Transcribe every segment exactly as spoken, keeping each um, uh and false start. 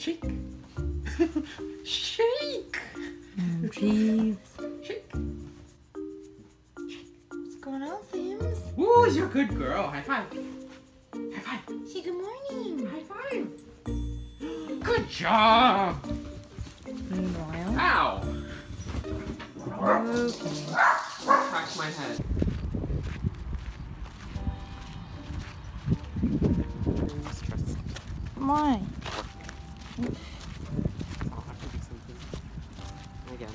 Shake. Shake. Oh, jeez. Shake. What's going on, Sims? Ooh, you're a good girl. High five. High five. Say good morning. High five. Good job. Meanwhile. Ow. Okay. Cracked my head. Why? I'll have to do something. Again.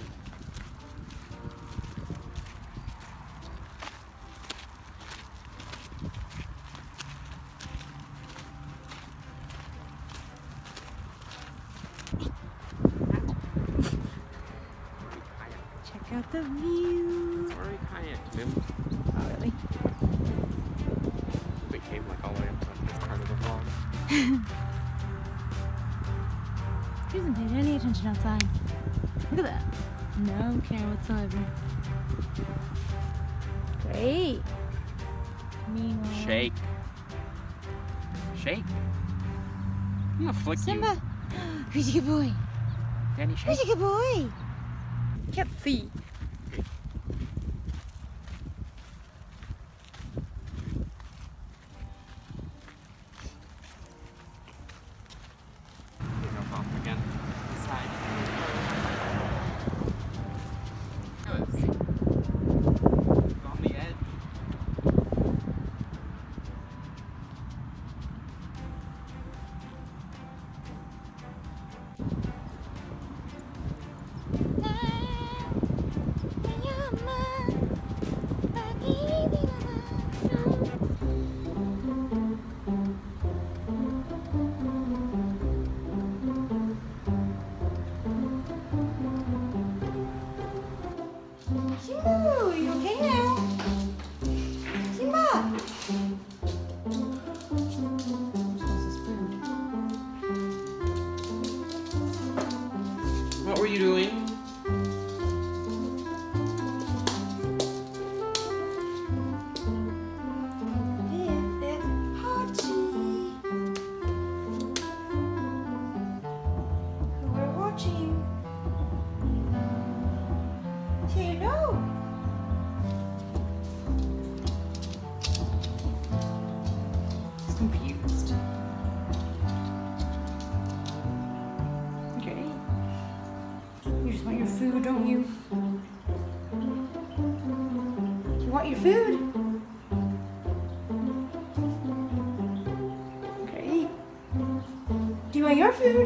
Check out the view. It's already kayaked, Mim. Oh, really? We came like all the way up to this part of the vlog. He doesn't pay any attention outside. Look at that. No care whatsoever. Great. Meanwhile. Shake. Shake. I'm gonna flick Simba. you. Who's a good boy? Danny, shake. Who's a good boy? Can't see. Again. Side. Good. On the edge. Simba, you okay now? Simba! What were you doing? This is Hachi. Who we're watching. Say hello. He's confused. Okay. You just want your food, don't you? You want your food? Great. Do you want your food?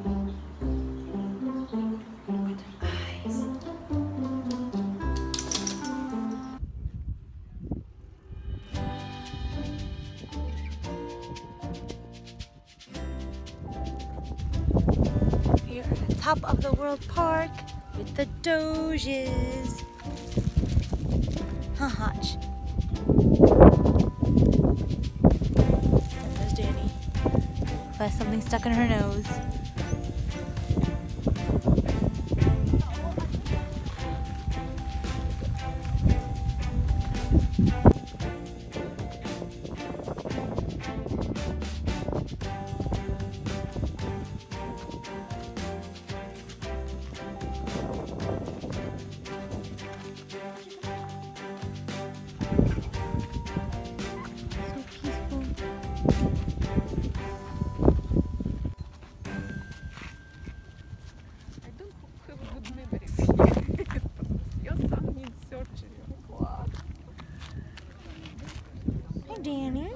Eyes. We're at the top of the World Park with the Doges. Huh, Hotch. There's Danny. Who has something stuck in her nose. So peaceful. I don't have good memories. Your son needs surgery. What? Hey, Danny.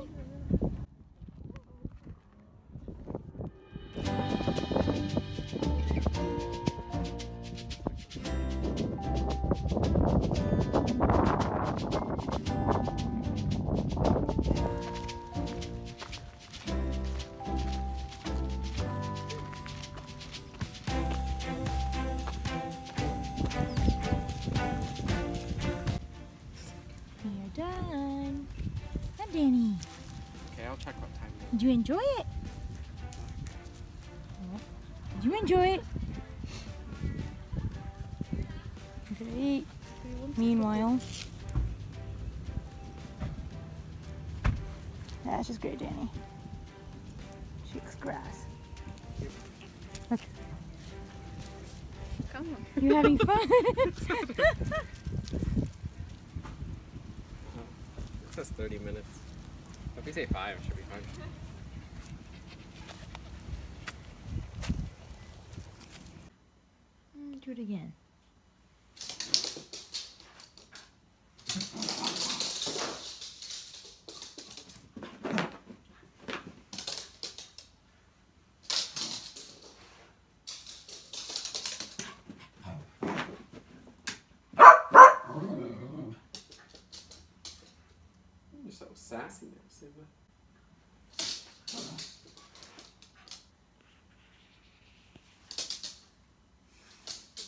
You're done. Hi, Danny. Okay, I'll check what time it Did you enjoy it? Did you enjoy it? Great. Meanwhile, that's just great, Danny. She likes grass. Come on. You having fun? It says thirty minutes. If we say five, it should be fine. Mm, do it again. You're so sassy now, Simba.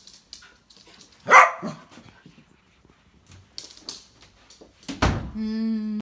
Mm.